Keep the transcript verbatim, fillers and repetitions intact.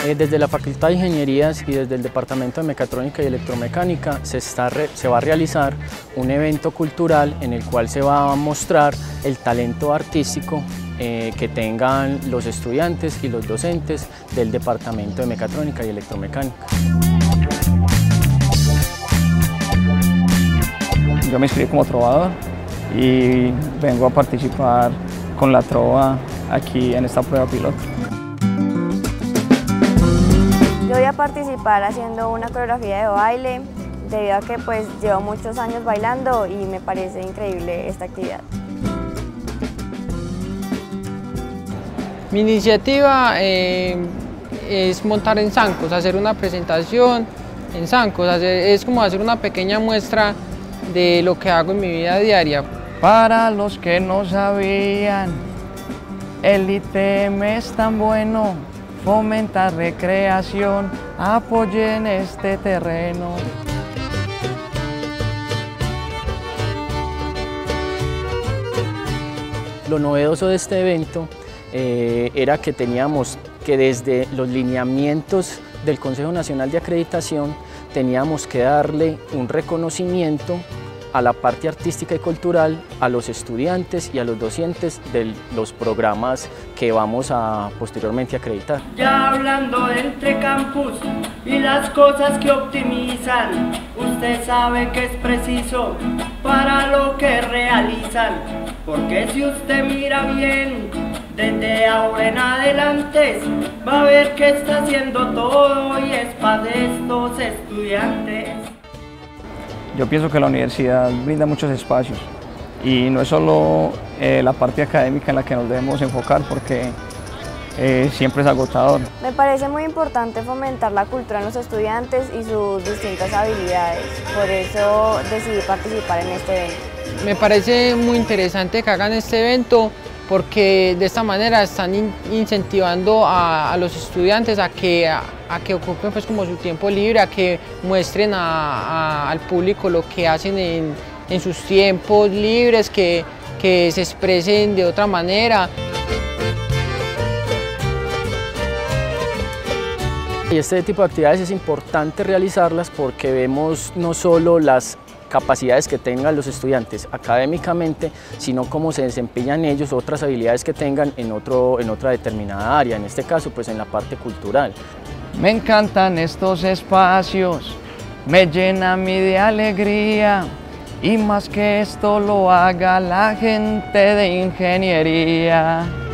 Eh, desde la Facultad de Ingenierías y desde el Departamento de Mecatrónica y Electromecánica se, está re, se va a realizar un evento cultural en el cual se va a mostrar el talento artístico eh, que tengan los estudiantes y los docentes del Departamento de Mecatrónica y Electromecánica. Yo me inscribí como trovador y vengo a participar con la trova aquí en esta prueba piloto. Yo voy a participar haciendo una coreografía de baile, debido a que pues llevo muchos años bailando y me parece increíble esta actividad. Mi iniciativa eh, es montar en zancos, hacer una presentación en zancos, hacer, es como hacer una pequeña muestra de lo que hago en mi vida diaria. Para los que no sabían, el I T M es tan bueno, fomenta recreación, apoyen este terreno. Lo novedoso de este evento eh, era que teníamos que desde los lineamientos del Consejo Nacional de Acreditación teníamos que darle un reconocimiento a la parte artística y cultural, a los estudiantes y a los docentes de los programas que vamos a posteriormente acreditar. Ya hablando de entre campus y las cosas que optimizan, usted sabe que es preciso para lo que realizan, porque si usted mira bien, desde ahora en adelante va a ver que está haciendo todo y es para estos estudiantes. Yo pienso que la universidad brinda muchos espacios y no es solo eh, la parte académica en la que nos debemos enfocar, porque eh, siempre es agotador. Me parece muy importante fomentar la cultura en los estudiantes y sus distintas habilidades, por eso decidí participar en este evento. Me parece muy interesante que hagan este evento porque de esta manera están in incentivando a, a los estudiantes a que, a, a que ocupen pues como su tiempo libre, a que muestren a, a, al público lo que hacen en, en sus tiempos libres, que, que se expresen de otra manera. Y este tipo de actividades es importante realizarlas porque vemos no solo las capacidades que tengan los estudiantes académicamente, sino cómo se desempeñan ellos, otras habilidades que tengan en, otro, en otra determinada área, en este caso pues en la parte cultural. Me encantan estos espacios, me llena a mí de alegría, y más que esto lo haga la gente de ingeniería.